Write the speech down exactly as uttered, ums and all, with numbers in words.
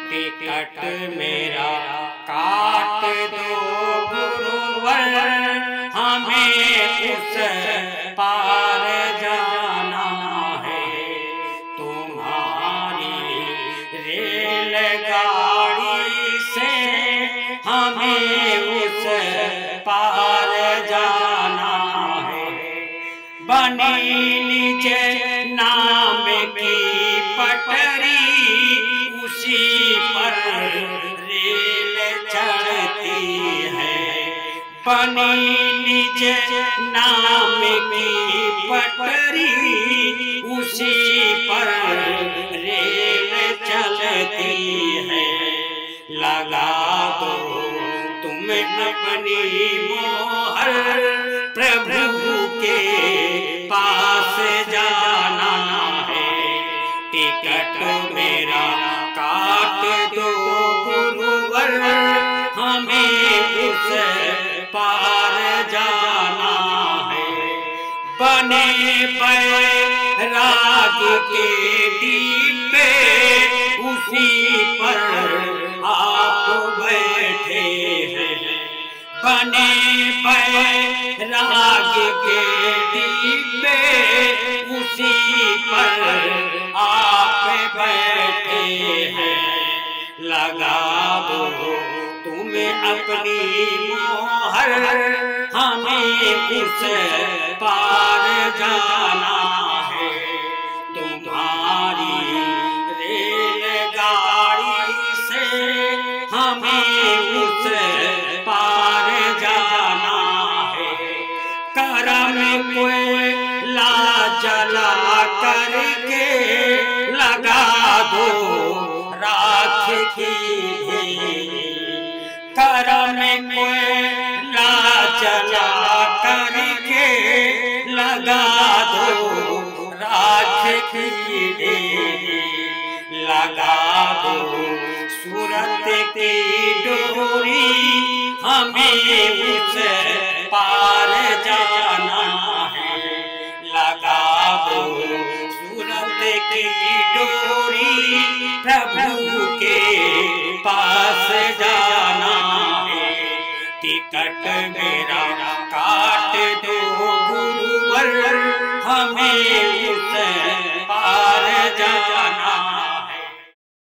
Ticket मेरा काट दो गुरुवर, हमें उस पार जाना है। तुम्हारी रेलगाड़ी से हमें उस पार जाना है। बनी निज नाम की पटरी, उसी पर रेल चढ़ती है। बनी निज नाम की पटरी, उसी पर रेल चलती है। लगा दो तुम अपनी मोहर, प्रभु के पास जाना है। टिकट मेरा काट दो गुरुवर, हमें उस पार जाना है। बने बैराग के डिब्बे, उसी पर आप बैठे हैं। बने बैराग के डिब्बे, उसी पर आप बैठे हैं। लगा दो तुम्हें अपनी मोहर, हमें उस पार जाना है। तुम्हारी रेलगाड़ी से हमें उस पार जाना है। करम कोयला जला करके लगा दो राख की ढेरी। करम कोयला जला करके लगा दो राख की ढेरी। लगा दो सूरत की डोरी, हमें उस पार जाना है। लगा दो सूरत की डोरी, प्रभु के पास जाना है। टिकट मेरा काट दो गुरुवर, हमें उस पार जाना